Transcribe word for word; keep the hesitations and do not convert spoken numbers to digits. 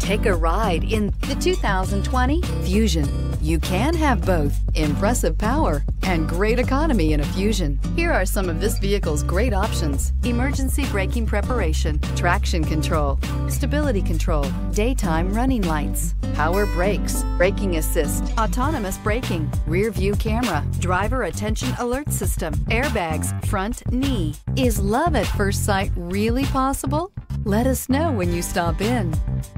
Take a ride in the two thousand twenty Fusion. You can have both impressive power and great economy in a Fusion. Here are some of this vehicle's great options: emergency braking preparation, traction control, stability control, daytime running lights, power brakes, braking assist, autonomous braking, rear view camera, driver attention alert system, airbags, front knee. Is love at first sight really possible? Let us know when you stop in.